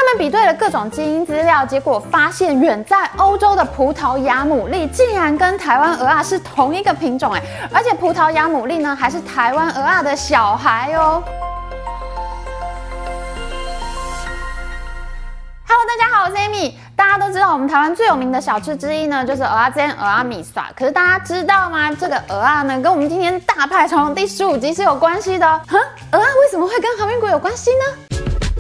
他们比对了各种基因资料，结果发现远在欧洲的葡萄牙牡蛎竟然跟台湾蚵仔是同一个品种而且葡萄牙牡蛎呢还是台湾蚵仔的小孩哦。Hello， 大家好，我是 Amy。大家都知道，我们台湾最有名的小吃之一呢，就是蚵仔煎、蚵仔米线。可是大家知道吗？这个蚵仔呢，跟我们今天大派长龙第15集是有关系的哦。蚵仔为什么会跟航运股有关系呢？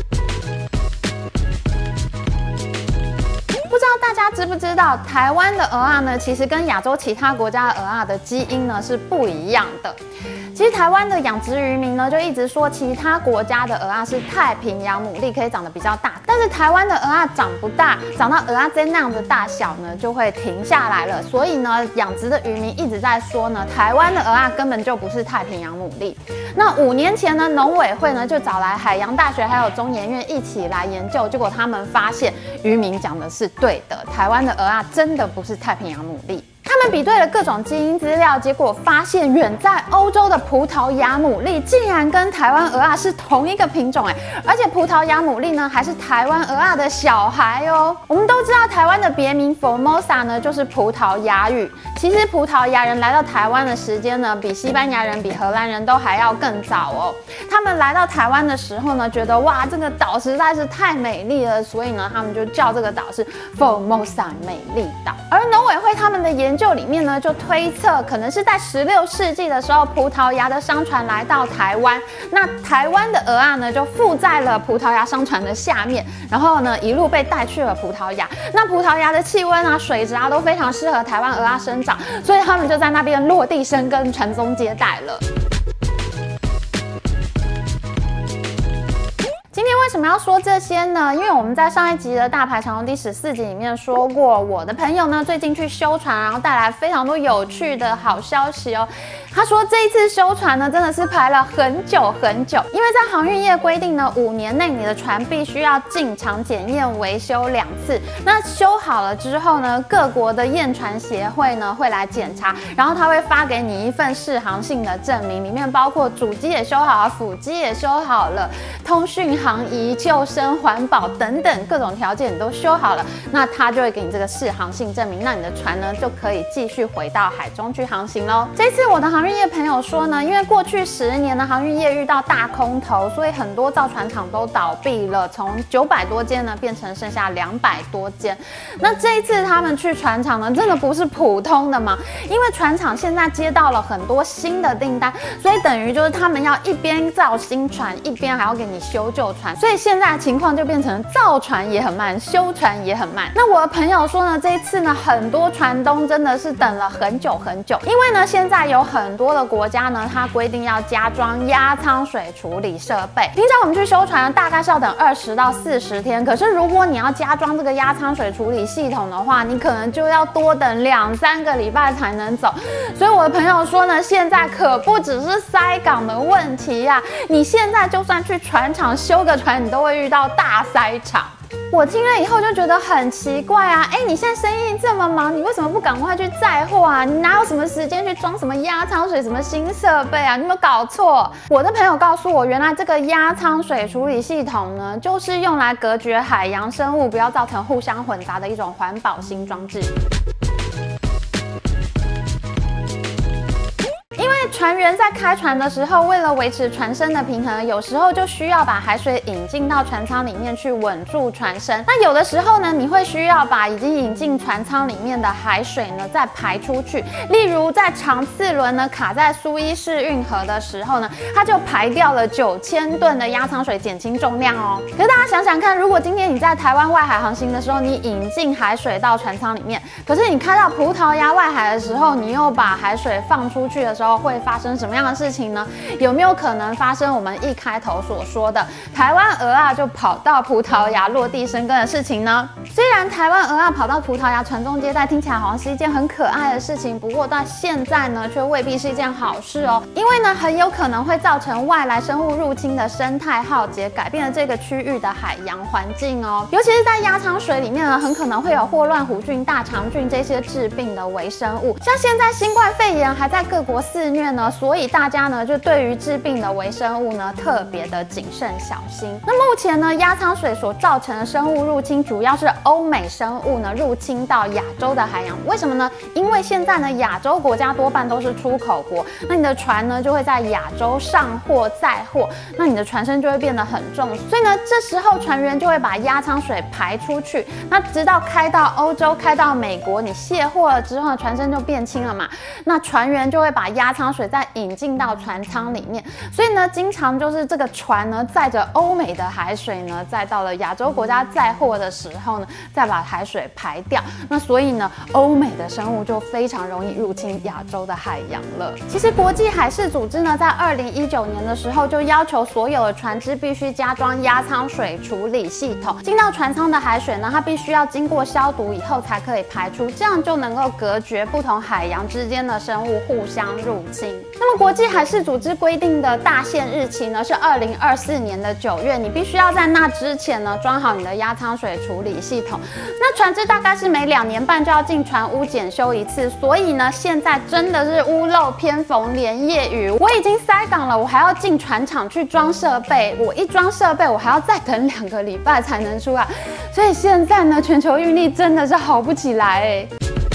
不知道大家知不知道，台湾的蚵仔呢，其实跟亚洲其他国家的蚵仔的基因呢是不一样的。其实台湾的养殖渔民呢，就一直说其他国家的蚵仔是太平洋牡蛎，可以长得比较大，但是台湾的蚵仔长不大，长到蚵仔煎那样的大小呢，就会停下来了。所以呢，养殖的渔民一直在说呢，台湾的蚵仔根本就不是太平洋牡蛎。那5年前呢，农委会呢就找来海洋大学还有中研院一起来研究，结果他们发现渔民讲的是对的，台湾的蚵仔真的不是太平洋牡蛎。他们比对了各种基因资料，结果发现远在欧洲的葡萄牙牡蛎竟然跟台湾蚵仔是同一个品种而且葡萄牙牡蛎呢还是台湾蚵仔的小孩哦。我们都知道台湾的别名 Formosa 呢就是葡萄牙语，其实葡萄牙人来到台湾的时间呢比西班牙人、比荷兰人都还要更早哦。他们来到台湾的时候呢，觉得哇这个岛实在是太美丽了，所以呢他们就叫这个岛是 Formosa 美丽岛。而农委会他们的研究里面呢，就推测可能是在16世纪的时候，葡萄牙的商船来到台湾，那台湾的蚵仔呢就附在了葡萄牙商船的下面，然后呢一路被带去了葡萄牙。那葡萄牙的气温啊、水质啊都非常适合台湾蚵仔生长，所以他们就在那边落地生根、传宗接代了。今天为什么要说这些呢？因为我们在上一集的大排长龙第14集里面说过，我的朋友呢最近去修船，然后带来非常多有趣的好消息哦。他说这一次修船呢真的是排了很久很久，因为在航运业规定呢，5年内你的船必须要进场检验维修2次。那修好了之后呢，各国的验船协会呢会来检查，然后他会发给你一份适航性的证明，里面包括主机也修好了，辅机也修好了，通讯航仪、救生、环保等等各种条件你都修好了，那他就会给你这个适航性证明，那你的船呢就可以继续回到海中去航行咯。这次我的航运业朋友说呢，因为过去10年的航运业遇到大空头，所以很多造船厂都倒闭了，从900多间呢变成剩下200多间。那这一次他们去船厂呢，真的不是普通的嘛，因为船厂现在接到了很多新的订单，所以等于就是他们要一边造新船，一边还要给你修旧船，所以现在的情况就变成造船也很慢，修船也很慢。那我的朋友说呢，这一次呢，很多船东真的是等了很久很久，因为呢，现在有很多的国家呢，它规定要加装压舱水处理设备。平常我们去修船大概是要等20到40天，可是如果你要加装这个压舱水处理系统的话，你可能就要多等2、3个礼拜才能走。所以我的朋友说呢，现在可不只是塞港的问题呀，你现在就算去船厂修个船，你都会遇到大塞场。我听了以后就觉得很奇怪啊，你现在生意这么忙，你为什么不赶快去载货啊？你哪有什么时间去装什么压舱水、什么新设备啊？你有没有搞错？我的朋友告诉我，原来这个压舱水处理系统呢，就是用来隔绝海洋生物，不要造成互相混杂的一种环保新装置。船员在开船的时候，为了维持船身的平衡，有时候就需要把海水引进到船舱里面去稳住船身。那有的时候呢，你会需要把已经引进船舱里面的海水呢再排出去。例如在长次轮呢卡在苏伊士运河的时候呢，它就排掉了9000吨的压舱水，减轻重量哦。可是大家想想看，如果今天你在台湾外海航行的时候，你引进海水到船舱里面，可是你开到葡萄牙外海的时候，你又把海水放出去的时候，会发生什么样的事情呢？有没有可能发生我们一开头所说的台湾蚵仔就跑到葡萄牙落地生根的事情呢？虽然台湾蚵仔跑到葡萄牙传宗接代听起来好像是一件很可爱的事情，不过到现在呢却未必是一件好事哦，因为呢很有可能会造成外来生物入侵的生态浩劫，改变了这个区域的海洋环境哦。尤其是在压舱水里面呢，很可能会有霍乱弧菌、大肠菌这些致病的微生物。像现在新冠肺炎还在各国肆虐呢， 呢，所以大家呢就对于致病的微生物呢特别的谨慎小心。那目前呢，压舱水所造成的生物入侵，主要是欧美生物呢入侵到亚洲的海洋。为什么呢？因为现在呢，亚洲国家多半都是出口国，那你的船呢就会在亚洲上货载货，那你的船身就会变得很重，所以呢，这时候船员就会把压舱水排出去，那直到开到欧洲、开到美国，你卸货了之后，船身就变轻了嘛，那船员就会把压舱水再引进到船舱里面，所以呢，经常就是这个船呢载着欧美的海水呢，再到了亚洲国家载货的时候呢，再把海水排掉，那所以呢，欧美的生物就非常容易入侵亚洲的海洋了。其实国际海事组织呢，在2019年的时候就要求所有的船只必须加装压舱水处理系统，进到船舱的海水呢，它必须要经过消毒以后才可以排出，这样就能够隔绝不同海洋之间的生物互相入侵。那么国际海事组织规定的大限日期呢是2024年的9月，你必须要在那之前呢装好你的压舱水处理系统。那船只大概是每2年半就要进船屋检修一次，所以呢现在真的是屋漏偏逢连夜雨，我已经塞港了，我还要进船厂去装设备，我一装设备我还要再等2个礼拜才能出来，所以现在呢全球运力真的是好不起来欸。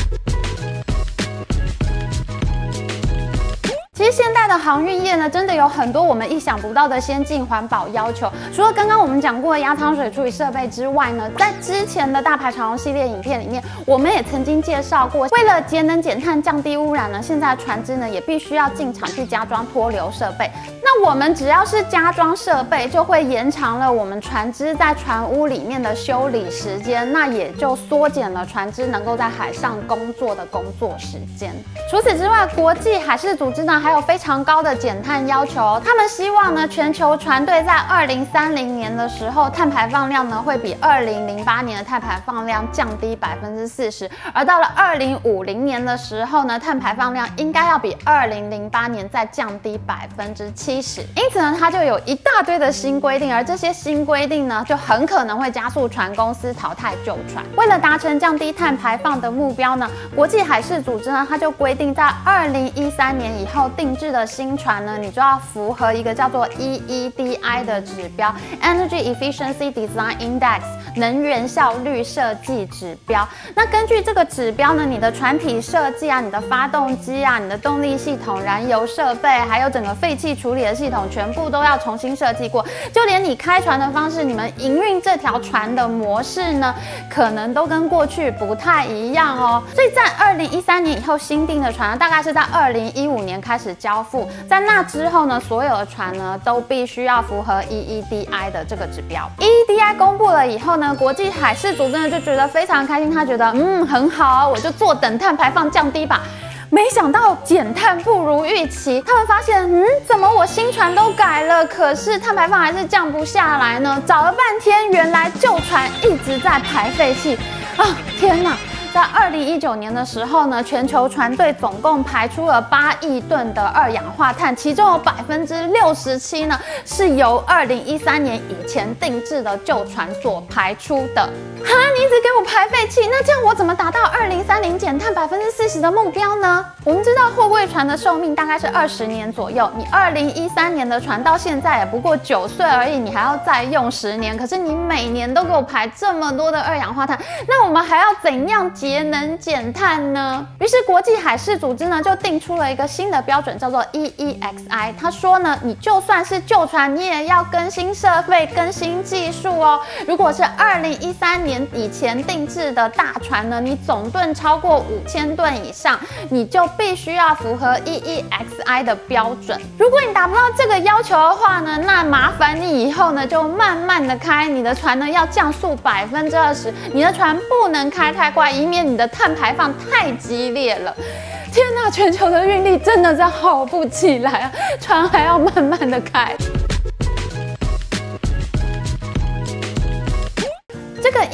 其实现代的航运业呢，真的有很多我们意想不到的先进环保要求。除了刚刚我们讲过的压舱水处理设备之外呢，在之前的大排长龙系列影片里面，我们也曾经介绍过，为了节能减碳、降低污染呢，现在船只呢也必须要进场去加装脱硫设备。那我们只要是加装设备，就会延长了我们船只在船坞里面的修理时间，那也就缩减了船只能够在海上工作的工作时间。除此之外，国际海事组织呢还有非常高的减碳要求，他们希望呢全球船队在2030年的时候，碳排放量呢会比2008年的碳排放量降低40%，而到了2050年的时候呢，碳排放量应该要比2008年再降低70%。因此呢，它就有一大堆的新规定，而这些新规定呢，就很可能会加速船公司淘汰旧船。为了达成降低碳排放的目标呢，国际海事组织呢，它就规定在2013年以后定制的新船呢，你就要符合一个叫做 EEDI 的指标 （Energy Efficiency Design Index） 能源效率设计指标。那根据这个指标呢，你的船体设计啊、你的发动机啊、你的动力系统、燃油设备，还有整个废气处理的系统，全部都要重新设计过。就连你开船的方式，你们营运这条船的模式呢，可能都跟过去不太一样哦。所以在2013年以后新订的船呢，大概是在2015年开始交付，在那之后呢，所有的船呢都必须要符合 EEDI 的这个指标。EEDI 公布了以后呢，国际海事组织呢就觉得非常开心，他觉得很好，我就坐等碳排放降低吧。没想到减碳不如预期，他们发现，怎么我新船都改了，可是碳排放还是降不下来呢？找了半天，原来旧船一直在排废气啊！天哪！在2019年的时候呢，全球船队总共排出了8亿吨的二氧化碳，其中有67%呢是由2013年以前定制的旧船所排出的。哈，你一直给我排废气，那这样我怎么达到2030减碳40%的目标呢？我们知道货柜船的寿命大概是20年左右，你2013年的船到现在也不过9岁而已，你还要再用10年，可是你每年都给我排这么多的二氧化碳，那我们还要怎样节能减碳呢？于是国际海事组织呢就定出了一个新的标准，叫做 EEXI。他说呢，你就算是旧船，你也要更新设备、更新技术哦。如果是2013年以前定制的大船呢，你总吨超过5000吨以上，你就必须要符合 EEXI 的标准。如果你达不到这个要求的话呢，那麻烦你以后呢就慢慢的开，你的船呢要降速20%，你的船不能开太快，以免你的碳排放太激烈了。天哪，全球的运力真的是好不起来啊，船还要慢慢的开。这个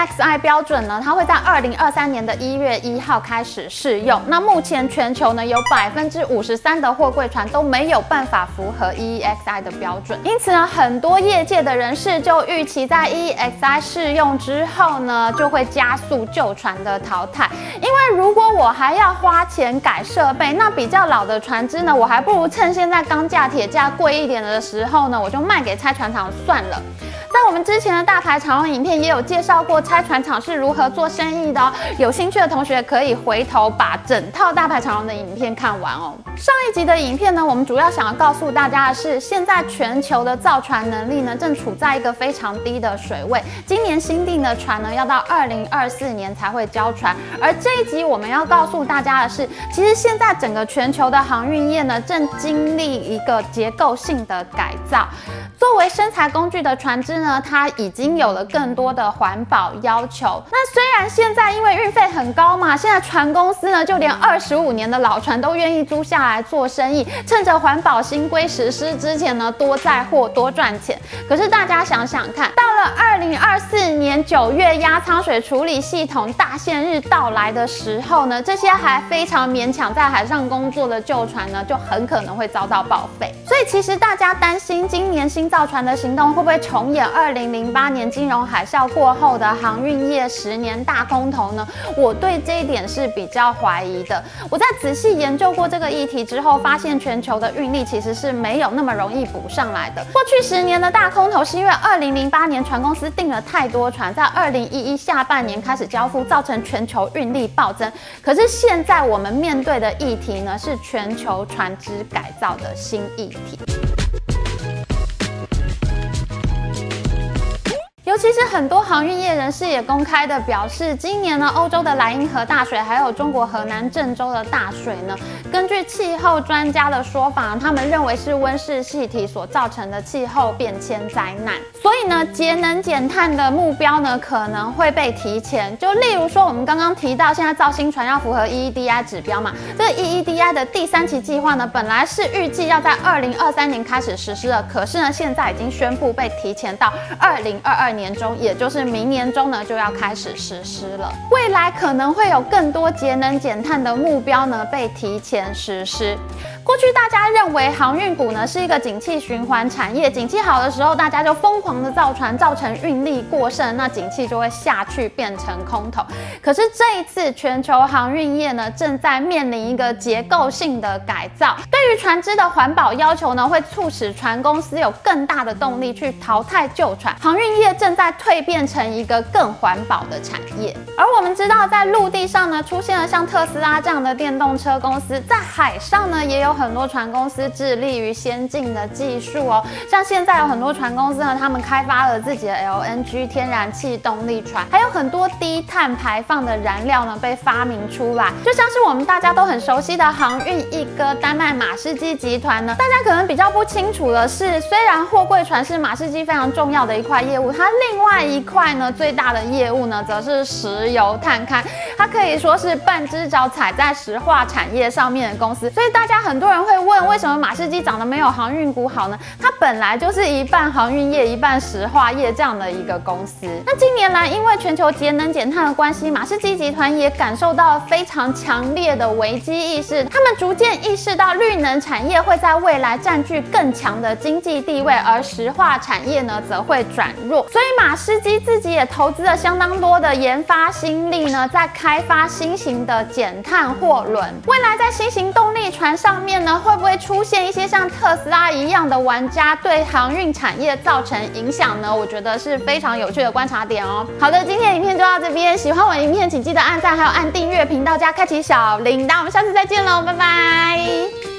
EEXI 标准呢，它会在2023年的1月1号开始适用。那目前全球呢有53%的货柜船都没有办法符合 EEXI 的标准，因此呢，很多业界的人士就预期在 EEXI 适用之后呢，就会加速旧船的淘汰。因为如果我还要花钱改设备，那比较老的船只呢，我还不如趁现在钢架、铁架贵一点的时候呢，我就卖给拆船厂算了。在我们之前的大排长龙影片也有介绍过拆船厂是如何做生意的哦，有兴趣的同学可以回头把整套大排长龙的影片看完哦。上一集的影片呢，我们主要想要告诉大家的是，现在全球的造船能力呢，正处在一个非常低的水位。今年新订的船呢，要到2024年才会交船。而这一集我们要告诉大家的是，其实现在整个全球的航运业呢，正经历一个结构性的改造。作为生财工具的船只呢，它已经有了更多的环保要求。那虽然现在因为运费很高嘛，现在船公司呢就连25年的老船都愿意租下来做生意，趁着环保新规实施之前呢，多载货多赚钱。可是大家想想看，到了2024年9月压舱水处理系统大限日到来的时候呢，这些还非常勉强在海上工作的旧船呢，就很可能会遭到报废。所以其实大家担心今年新造船的行动会不会重演2008年金融海啸过后的航运业10年大空头呢？我对这一点是比较怀疑的。我在仔细研究过这个议题之后，发现全球的运力其实是没有那么容易补上来的。过去10年的大空头是因为2008年船公司订了太多船，在2011下半年开始交付，造成全球运力暴增。可是现在我们面对的议题呢，是全球船只改造的新议题。尤其是很多航运业人士也公开的表示，今年呢，欧洲的莱茵河大水，还有中国河南郑州的大水呢，根据气候专家的说法，他们认为是温室气体所造成的气候变迁灾难。所以呢，节能减碳的目标呢，可能会被提前。就例如说，我们刚刚提到，现在造新船要符合 EEDI 指标嘛，这个 EEDI 的第3期计划呢，本来是预计要在2023年开始实施的，可是呢，现在已经宣布被提前到2022年中，也就是明年中呢，就要开始实施了。未来可能会有更多节能减碳的目标呢被提前实施。过去大家认为航运股呢是一个景气循环产业，景气好的时候大家就疯狂的造船，造成运力过剩，那景气就会下去变成空头。可是这一次全球航运业呢正在面临一个结构性的改造，对于船只的环保要求呢会促使船公司有更大的动力去淘汰旧船，航运业正在蜕变成一个更环保的产业。而我们知道在陆地上呢出现了像特斯拉这样的电动车公司，在海上呢也有很多船公司致力于先进的技术哦，像现在有很多船公司呢，他们开发了自己的 LNG 天然气动力船，还有很多低碳排放的燃料呢被发明出来，就像是我们大家都很熟悉的航运一哥丹麦马士基集团呢，大家可能比较不清楚的是，虽然货柜船是马士基非常重要的一块业务，它另外一块呢最大的业务呢则是石油探勘，它可以说是半只脚踩在石化产业上面的公司，所以大家很多人会问，为什么马士基长得没有航运股好呢？它本来就是一半航运业一半石化业这样的一个公司。那近年来因为全球节能减碳的关系，马士基集团也感受到了非常强烈的危机意识，他们逐渐意识到绿能产业会在未来占据更强的经济地位，而石化产业呢则会转弱，所以马士基自己也投资了相当多的研发心力呢，在开发新型的减碳货轮。未来在新型动力船上面呢，会不会出现一些像特斯拉一样的玩家，对航运产业造成影响呢？我觉得是非常有趣的观察点哦。好的，今天的影片就到这边，喜欢我的影片请记得按赞，还有按订阅频道加开启小铃铛，我们下次再见喽，拜拜。